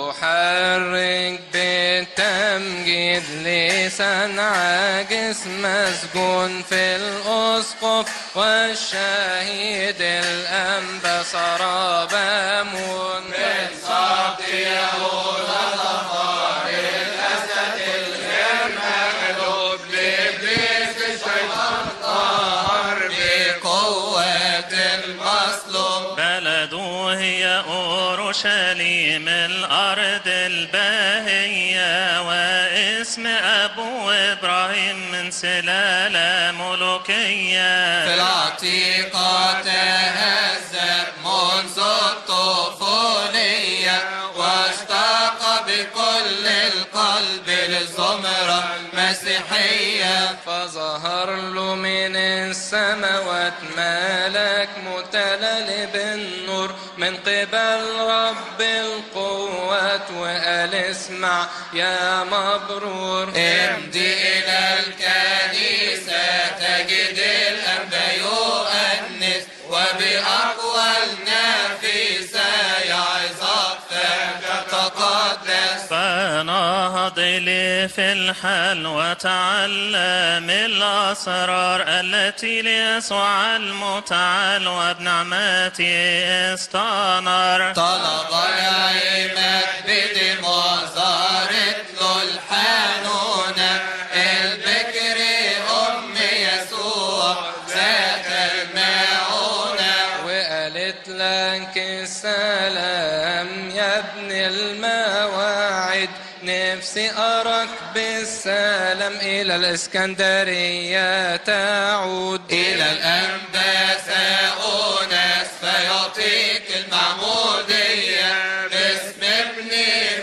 يحرك بالتمجيد لسان عاجز مسجون في الأسقف والشهيد الأنبا سراب أمون من صوت يهوذا ظهر الأسد الغير مغلوب لإبليس الشيطان قهر بقوة المصلوب. بلده هي أورشليم الأرض الباهية واسم أبو إبراهيم من سلالة ملوكية. في العتيقة تهذب منذ الطفولية واشتاق بكل القلب للزمرة المسيحية. فظهر له من السماوات ملك متلل بالنور من قبل رب القوات وقال اسمع يا مبرور امضي إلى الكنيسة تجد الأنبا يؤنس وبأقوى النفيسة يعظك فتتقدس. فنهض لي في الحل وتعلم الأسرار التي ليسوع المتعال وبنعمته استنار. طلب العماد بدموع ظهرت له الحنونة البكر أم يسوع ذات المعونة. وقالت لك السلام يا ابن المواعيد نفسي أراك بالسلام إلى الإسكندرية تعود. إلى الأنبا سأونس فيعطيك المعمودية باسم ابن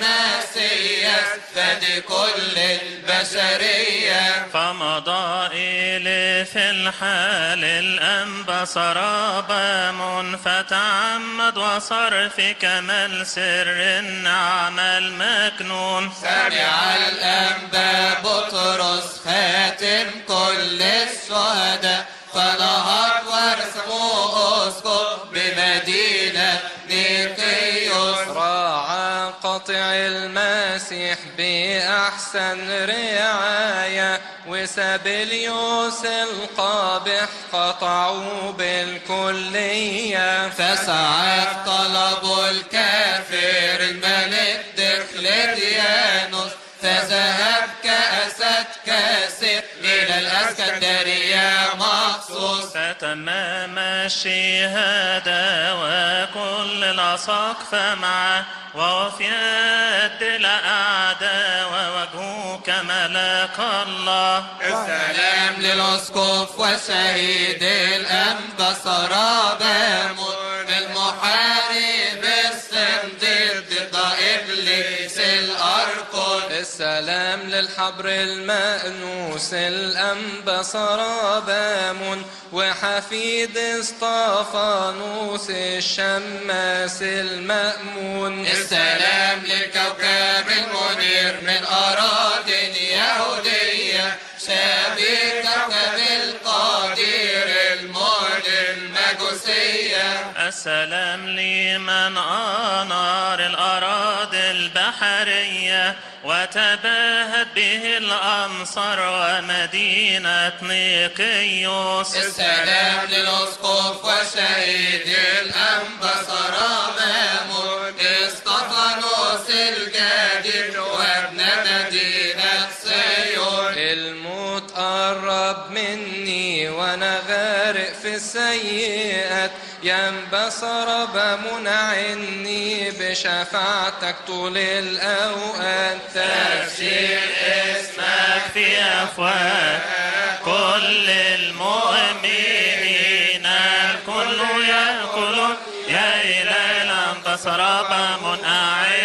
مسيس فدي كل البشرية. فمضى إلي في الحال الأنبا سراب أمون فتعمد وصار في كمال سر النعم المكنون. سمع الأنبا بطرس خاتم كل الشهداء فنهض ورسموا أسقف بمدينة نيقيوس. راعى قطع المسيح بأحسن رعاية وسابليوس القابح قطعوا بالكلية. فسعى طلبوا الكافر الملك دقلديانوس فذهب كأسد كاسر إلى الإسكندرية مخصوص. فتمام الشهادة وكل الأساقفة معه وهو في يد الأعداء ووجهه كملك الله. السلام للأسقف والشهيد الأنبا سراب أمون المحارب الصنديد ضد إبليس الأرقل. السلام للحبر المأنوس الأنبا سراب أمون وحفيد اسطفانوس الشماس المأمون. السلام للكوكب المنير من أراضٍ يهودية شبيه كوكب القدير المعد المجوسية. السلام لمن أنار الأراضي البحرية وتباهت به الأمصار ومدينة نيقيوس. السلام للأسقف والشهيد الأنبا سراب أمون اسطفانوس الجديد وابن مدينة صيون. الموت قرب مني وانا غارق في السيئات ينبى سراب منعني بشفاعتك طول الأوقات. تبشير اسمك في أفواه كل المؤمنين الكل يأكل يا إله الأنبا سراب منعني